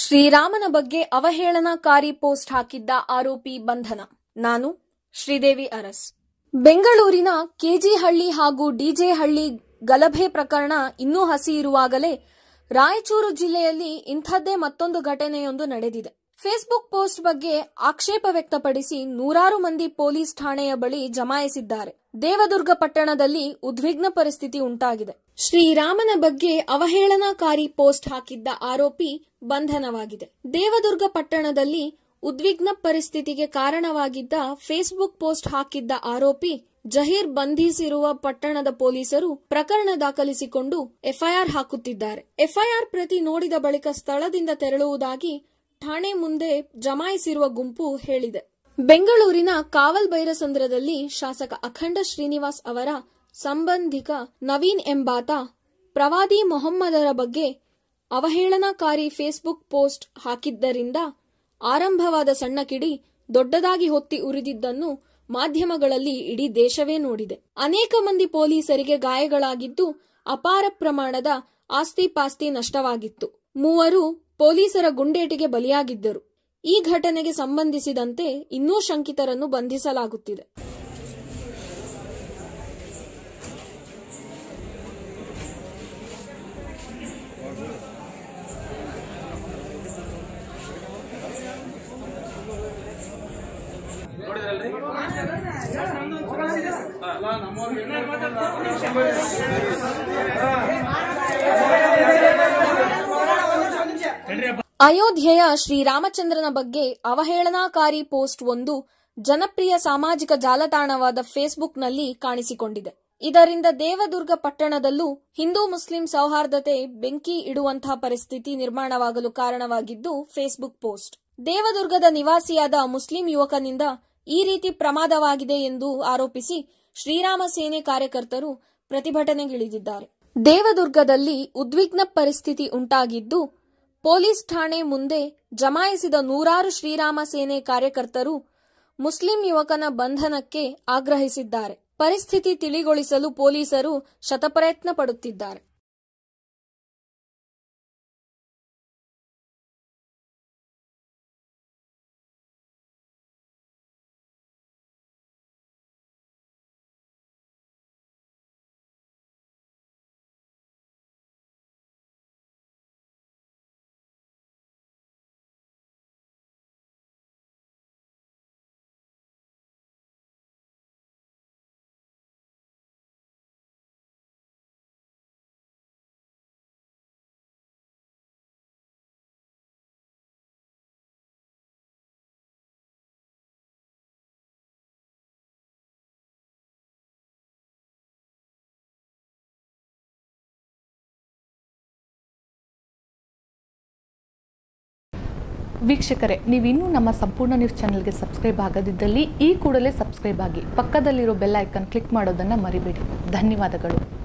ಶ್ರೀರಾಮನ ಬಗ್ಗೆ ಅವಹೇಳನಕಾರಿ ಪೋಸ್ಟ್ ಹಾಕಿದ್ದ ಆರೋಪಿ ಬಂಧನ. ನಾನು ಶ್ರೀದೇವಿ ಅರಸ್. ಬೆಂಗಳೂರಿನ ಕೆಜಿಹಳ್ಳಿ ಹಾಗೂ ಡಿಜೆ ಹಳ್ಳಿ ಗಲಭೆ ಪ್ರಕರಣ ಇನ್ನೂ ಹಸಿ ಇರುವಾಗಲೇ ರಾಯಚೂರು ಜಿಲ್ಲೆಯಲ್ಲಿ ಇಂಥದ್ದೇ ಮತ್ತೊಂದು ಘಟನೆಯೊಂದು ನಡೆದಿದೆ. ಫೇಸ್ಬುಕ್ ಪೋಸ್ಟ್ ಬಗ್ಗೆ ಆಕ್ಷೇಪ ವ್ಯಕ್ತಪಡಿಸಿ ನೂರಾರು ಮಂದಿ ಪೊಲೀಸ್ ಠಾಣೆಯ ಬಳಿ ಜಮಾಯಿಸಿದ್ದಾರೆ. ದೇವದುರ್ಗ ಪಟ್ಟಣದಲ್ಲಿ ಉದ್ವಿಗ್ನ ಪರಿಸ್ಥಿತಿ ಉಂಟಾಗಿದೆ. ಶ್ರೀರಾಮನ ಬಗ್ಗೆ ಅವಹೇಳನಕಾರಿ ಪೋಸ್ಟ್ ಹಾಕಿದ್ದ ಆರೋಪಿ ಬಂಧನವಾಗಿದೆ. ದೇವದುರ್ಗ ಪಟ್ಟಣದಲ್ಲಿ ಉದ್ವಿಗ್ನ ಪರಿಸ್ಥಿತಿಗೆ ಕಾರಣವಾಗಿದ್ದ ಫೇಸ್ಬುಕ್ ಪೋಸ್ಟ್ ಹಾಕಿದ್ದ ಆರೋಪಿ ಜಹೀರ್ ಬಂಧಿಸಿರುವ ಪಟ್ಟಣದ ಪೊಲೀಸರು ಪ್ರಕರಣ ದಾಖಲಿಸಿಕೊಂಡು ಎಫ್ಐಆರ್ ಹಾಕುತ್ತಿದ್ದಾರೆ. ಎಫ್ಐಆರ್ ಪ್ರತಿ ನೋಡಿದ ಬಳಿಕ ಸ್ಥಳದಿಂದ ತೆರಳುವುದಾಗಿ ಠಾಣೆ ಮುಂದೆ ಜಮಾಯಿಸಿರುವ ಗುಂಪು ಹೇಳಿದೆ. ಬೆಂಗಳೂರಿನ ಕಾವಲ್ ಬೈರಸಂದ್ರದಲ್ಲಿ ಶಾಸಕ ಅಖಂಡ ಶ್ರೀನಿವಾಸ್ ಅವರ ಸಂಬಂಧಿಕ ನವೀನ್ ಎಂಬಾತ ಪ್ರವಾದಿ ಮೊಹಮ್ಮದರ ಬಗ್ಗೆ ಅವಹೇಳನಕಾರಿ ಫೇಸ್ಬುಕ್ ಪೋಸ್ಟ್ ಹಾಕಿದ್ದರಿಂದ ಆರಂಭವಾದ ಸಣ್ಣ ಕಿಡಿ ದೊಡ್ಡದಾಗಿ ಹೊತ್ತಿ ಉರಿದಿದ್ದನ್ನು ಮಾಧ್ಯಮಗಳಲ್ಲಿ ಇಡೀ ದೇಶವೇ ನೋಡಿದೆ. ಅನೇಕ ಮಂದಿ ಪೊಲೀಸರಿಗೆ ಗಾಯಗಳಾಗಿದ್ದು ಅಪಾರ ಪ್ರಮಾಣದ ಆಸ್ತಿ ಪಾಸ್ತಿ ನಷ್ಟವಾಗಿತ್ತು. 3 ಪೊಲೀಸರ ಗುಂಡೇಟಿಗೆ ಬಲಿಯಾಗಿದ್ದರು. ಈ ಘಟನೆಗೆ ಸಂಬಂಧಿಸಿದಂತೆ ಇನ್ನೂ ಶಂಕಿತರನ್ನು ಬಂಧಿಸಲಾಗುತ್ತಿದೆ. ಅಯೋಧ್ಯೆಯ ಶ್ರೀರಾಮಚಂದ್ರನ ಬಗ್ಗೆ ಅವಹೇಳನಕಾರಿ ಪೋಸ್ಟ್ ಒಂದು ಜನಪ್ರಿಯ ಸಾಮಾಜಿಕ ಜಾಲತಾಣವಾದ ಫೇಸ್ಬುಕ್ನಲ್ಲಿ ಕಾಣಿಸಿಕೊಂಡಿದೆ. ಇದರಿಂದ ದೇವದುರ್ಗ ಪಟ್ಟಣದಲ್ಲೂ ಹಿಂದೂ ಮುಸ್ಲಿಂ ಸೌಹಾರ್ದತೆ ಬೆಂಕಿ ಇಡುವಂತಹ ಪರಿಸ್ಥಿತಿ ನಿರ್ಮಾಣವಾಗಲು ಕಾರಣವಾಗಿದ್ದು ಫೇಸ್ಬುಕ್ ಪೋಸ್ಟ್. ದೇವದುರ್ಗದ ನಿವಾಸಿಯಾದ ಮುಸ್ಲಿಂ ಯುವಕನಿಂದ ಈ ರೀತಿ ಪ್ರಮಾದವಾಗಿದೆ ಎಂದು ಆರೋಪಿಸಿ ಶ್ರೀರಾಮ ಸೇನೆ ಕಾರ್ಯಕರ್ತರು ಪ್ರತಿಭಟನೆಗಿಳಿದಿದ್ದಾರೆ. ದೇವದುರ್ಗದಲ್ಲಿ ಉದ್ವಿಗ್ನ ಪರಿಸ್ಥಿತಿ ಉಂಟಾಗಿದ್ದು ಪೊಲೀಸ್ ಠಾಣೆ ಮುಂದೆ ಜಮಾಯಿಸಿದ ನೂರಾರು ಶ್ರೀರಾಮ ಸೇನೆ ಕಾರ್ಯಕರ್ತರು ಮುಸ್ಲಿಂ ಯುವಕನ ಬಂಧನಕ್ಕೆ ಆಗ್ರಹಿಸಿದ್ದಾರೆ. ಪರಿಸ್ಥಿತಿ ತಿಳಿಗೊಳಿಸಲು ಪೊಲೀಸರು ಶತಪ್ರಯತ್ನ ಪಡುತ್ತಿದ್ದಾರೆ. ವೀಕ್ಷಕರೇ, ನೀವಿನ್ನೂ ನಮ್ಮ ಸಂಪೂರ್ಣ ನ್ಯೂಸ್ ಚಾನೆಲ್ಗೆ ಸಬ್ಸ್ಕ್ರೈಬ್ ಆಗದಿದ್ದಲ್ಲಿ ಈ ಕೂಡಲೇ ಸಬ್ಸ್ಕ್ರೈಬ್ ಆಗಿ, ಪಕ್ಕದಲ್ಲಿರೋ ಬೆಲ್ ಐಕಾನ್ ಕ್ಲಿಕ್ ಮಾಡೋದನ್ನು ಮರಿಬೇಡಿ. ಧನ್ಯವಾದಗಳು.